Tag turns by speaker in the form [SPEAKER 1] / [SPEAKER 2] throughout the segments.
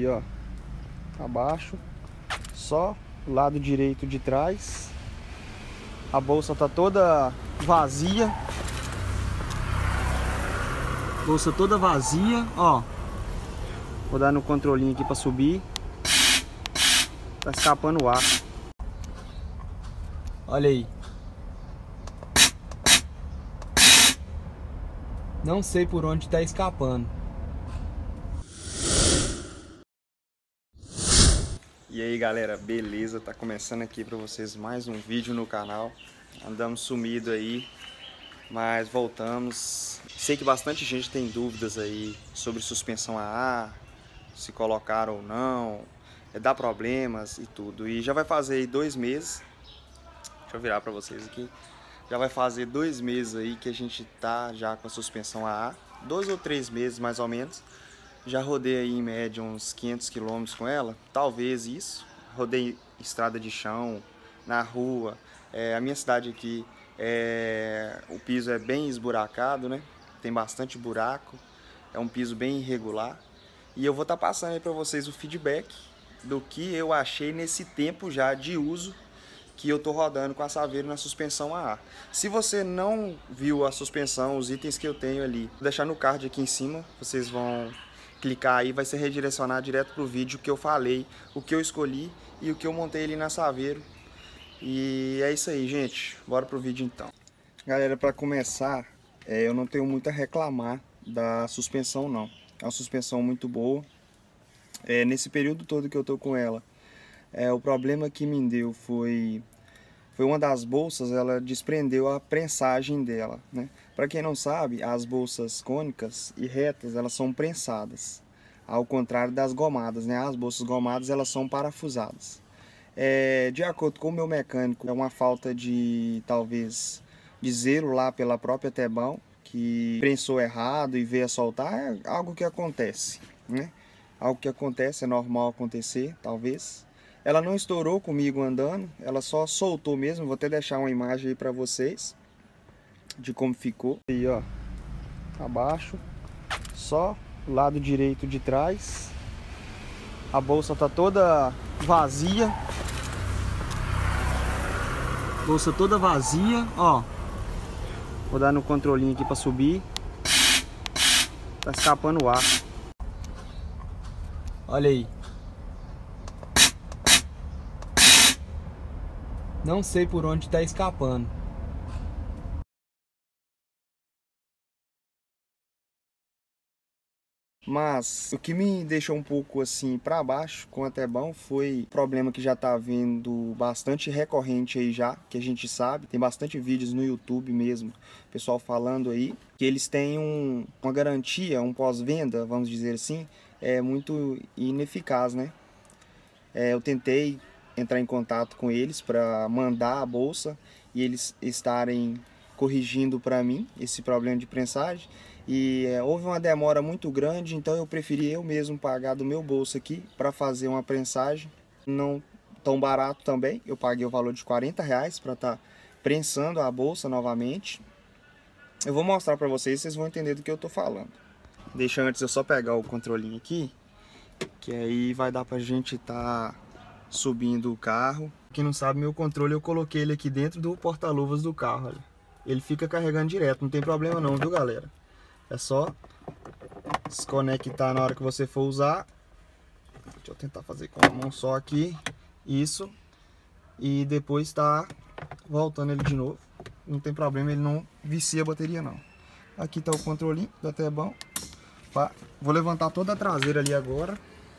[SPEAKER 1] Aí, ó, abaixo, só o lado direito de trás. A bolsa tá toda vazia. Bolsa toda vazia, ó. Vou dar no controlinho aqui pra subir. Tá escapando o ar. Olha aí. Não sei por onde tá escapando. E aí galera, beleza? Tá começando aqui pra vocês mais um vídeo no canal. Andamos sumido aí, mas voltamos. Sei que bastante gente tem dúvidas aí sobre suspensão a ar, se colocar ou não, dá problemas e tudo. E já vai fazer aí 2 meses. Deixa eu virar pra vocês aqui. Já vai fazer 2 meses aí que a gente tá já com a suspensão a ar. 2 ou 3 meses mais ou menos. Já rodei aí em média uns 500 km com ela, talvez isso. Rodei estrada de chão, na rua. A minha cidade aqui, o piso é bem esburacado, né? Tem bastante buraco, é um piso bem irregular. E eu vou estar passando aí para vocês o feedback do que eu achei nesse tempo já de uso que eu tô rodando com a Saveiro na suspensão a ar. Se você não viu a suspensão, os itens que eu tenho ali, vou deixar no card aqui em cima, vocês vão clicar aí, vai ser redirecionar direto pro vídeo que eu falei, o que eu escolhi e o que eu montei ali na Saveiro. E é isso aí, gente. Bora pro vídeo então. Galera, para começar, eu não tenho muito a reclamar da suspensão não. É uma suspensão muito boa. Nesse período todo que eu tô com ela, o problema que me deu foi uma das bolsas, ela desprendeu a prensagem dela, né? Para quem não sabe, as bolsas cônicas e retas, elas são prensadas, ao contrário das gomadas, né? As bolsas gomadas, elas são parafusadas. De acordo com o meu mecânico, é uma falta de, talvez, de zelo lá pela própria Tebão, que prensou errado e veio a soltar. É algo que acontece, né? Algo que acontece, é normal acontecer, talvez. Ela não estourou comigo andando, ela só soltou mesmo. Vou até deixar uma imagem aí pra vocês de como ficou. Aí, ó, abaixo, só o lado direito de trás. A bolsa tá toda vazia. Bolsa toda vazia, ó. Vou dar no controlinho aqui pra subir. Tá escapando o ar. Olha aí. Não sei por onde tá escapando. Mas o que me deixou um pouco assim para baixo com a Tebão foi o problema que já tá vindo bastante recorrente aí já, que a gente sabe, tem bastante vídeos no YouTube mesmo, pessoal falando aí, que eles têm uma garantia, um pós-venda, vamos dizer assim, muito ineficaz, né? Eu tentei entrar em contato com eles para mandar a bolsa e eles estarem corrigindo para mim esse problema de prensagem. E houve uma demora muito grande, então eu preferi eu mesmo pagar do meu bolso aqui para fazer uma prensagem. Não tão barato também, eu paguei o valor de R$40 para estar prensando a bolsa novamente. Eu vou mostrar para vocês, vocês vão entender do que eu tô falando. Deixa antes eu só pegar o controlinho aqui, que aí vai dar pra gente estar subindo o carro. Quem não sabe, meu controle eu coloquei ele aqui dentro do porta-luvas do carro, olha. Ele fica carregando direto, não tem problema não, viu galera? É só desconectar na hora que você for usar. Deixa eu tentar fazer com a mão só aqui. Isso. E depois tá voltando ele de novo. Não tem problema, ele não vicia a bateria não. Aqui tá o controlinho da Tebão. Vou levantar toda a traseira ali agora.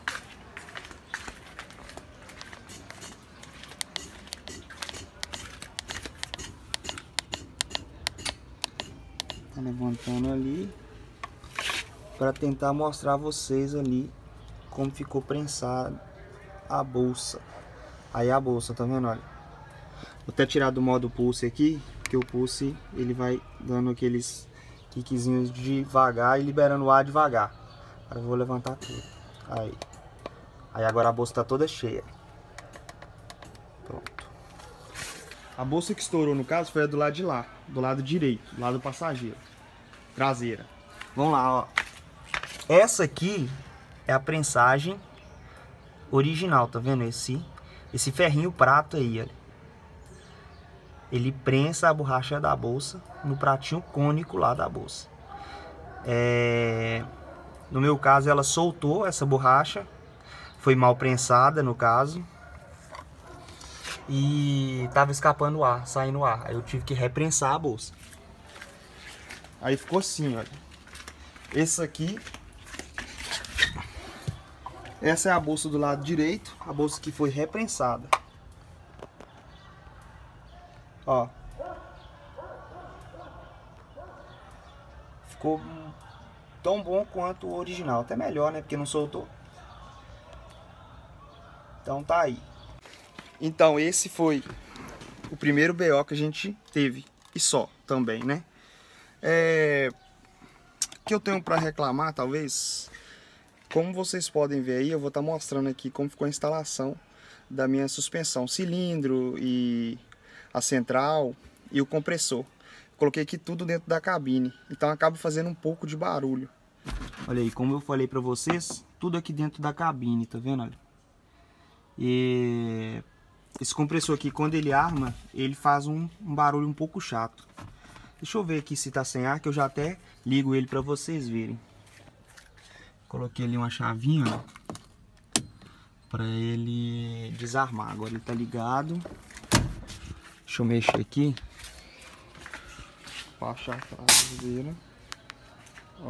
[SPEAKER 1] Tá levantando ali para tentar mostrar a vocês ali como ficou prensada a bolsa. Aí a bolsa, tá vendo? Olha, vou até tirar do modo pulse aqui, porque o pulse ele vai dando aqueles kickzinhos devagar e liberando o ar devagar. Agora eu vou levantar tudo. Aí agora a bolsa tá toda cheia. Pronto. A bolsa que estourou no caso foi a do lado de lá, do lado direito, do lado do passageiro, traseira. Vamos lá, ó. Essa aqui é a prensagem
[SPEAKER 2] original, tá vendo? Esse ferrinho prato aí, olha. Ele prensa a borracha da bolsa no pratinho cônico lá da bolsa. No meu caso, ela soltou essa borracha, foi mal prensada no caso, e tava escapando ar, saindo ar. Aí eu tive que reprensar a bolsa. Aí ficou assim, olha. Esse aqui, essa é a bolsa do lado direito, a bolsa que foi reprensada. Ó. Ficou tão bom quanto o original, até melhor, né? Porque não soltou. Então tá aí. Então esse foi o primeiro BO que a gente teve. E só também, né? O que eu tenho para reclamar, talvez, como vocês podem ver aí, eu vou estar mostrando aqui como ficou a instalação da minha suspensão, cilindro e a central e o compressor. Coloquei aqui tudo dentro da cabine, então acaba fazendo um pouco de barulho. Olha aí, como eu falei para vocês, tudo aqui dentro da cabine, tá vendo? Olha. E esse compressor aqui, quando ele arma, ele faz um barulho um pouco chato. Deixa eu ver aqui se tá sem ar, que eu já até ligo ele para vocês verem. Coloquei ali uma chavinha, ó, para ele desarmar. Agora ele tá ligado. Deixa eu mexer aqui. Baixar a traseira. Ó.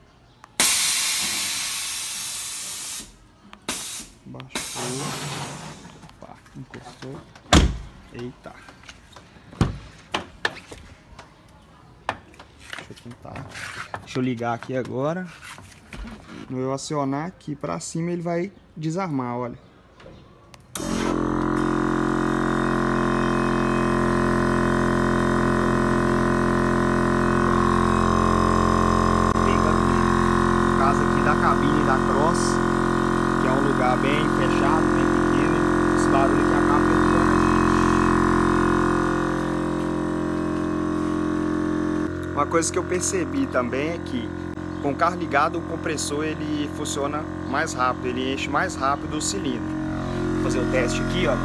[SPEAKER 2] Baixou. Opa, encostou. Eita. Deixa eu ligar aqui agora. No eu acionar aqui pra cima, ele vai desarmar, olha. No caso aqui da cabine da Cross, que é um lugar bem fechado, bem pequeno, esse barulho aqui acaba perturbando a gente. Uma coisa que eu percebi também é que com o carro ligado, o compressor ele funciona mais rápido, ele enche mais rápido o cilindro. Vou fazer o teste aqui, ó.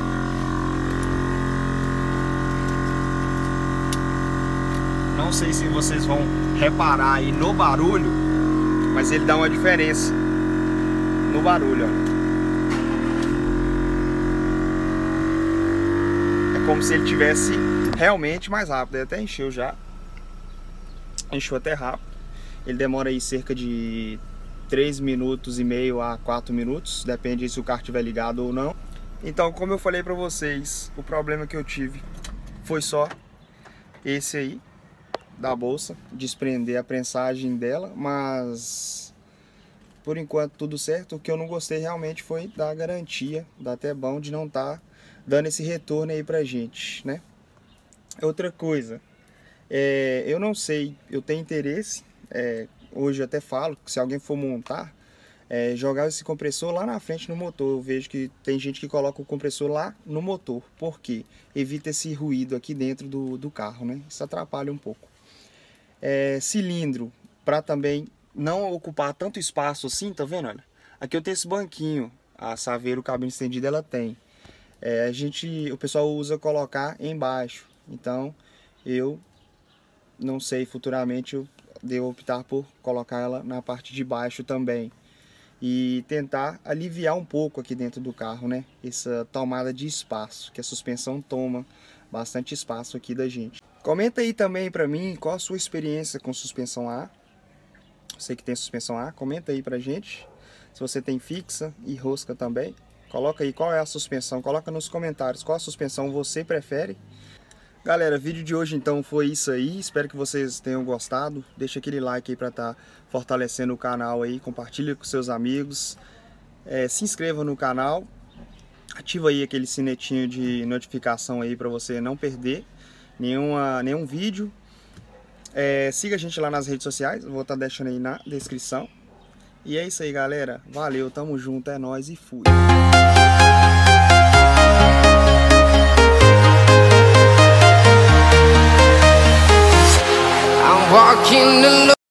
[SPEAKER 2] Não sei se vocês vão reparar aí no barulho, mas ele dá uma diferença no barulho, ó. É como se ele tivesse realmente mais rápido. Ele até encheu já. Encheu até rápido. Ele demora aí cerca de 3 minutos e meio a 4 minutos, depende se o carro estiver ligado ou não. Então, como eu falei pra vocês, o problema que eu tive foi só esse aí da bolsa, desprender a prensagem dela, mas por enquanto tudo certo. O que eu não gostei realmente foi da garantia, dá até bom de não estar dando esse retorno aí pra gente, né? Outra coisa, eu não sei, eu tenho interesse, hoje eu até falo que se alguém for montar, jogar esse compressor lá na frente no motor. Eu vejo que tem gente que coloca o compressor lá no motor, porque evita esse ruído aqui dentro do carro, né? Isso atrapalha um pouco. Cilindro, para também não ocupar tanto espaço assim, tá vendo? Olha, aqui eu tenho esse banquinho, a Saveiro cabine estendida ela tem. O pessoal usa colocar embaixo, então eu não sei, futuramente eu devo optar por colocar ela na parte de baixo também e tentar aliviar um pouco aqui dentro do carro, né? Essa tomada de espaço, que a suspensão toma bastante espaço aqui da gente. Comenta aí também pra mim qual a sua experiência com suspensão A. Você que tem suspensão A, comenta aí pra gente. Se você tem fixa e rosca também, coloca aí qual é a suspensão, coloca nos comentários qual a suspensão você prefere. Galera, o vídeo de hoje então foi isso aí, espero que vocês tenham gostado. Deixa aquele like aí pra estar fortalecendo o canal aí, compartilha com seus amigos, se inscreva no canal, ativa aí aquele sinetinho de notificação aí pra você não perder nenhum vídeo. Siga a gente lá nas redes sociais, vou estar deixando aí na descrição. E é isso aí, galera, valeu, tamo junto, é nóis e fui!
[SPEAKER 3] Walking alone.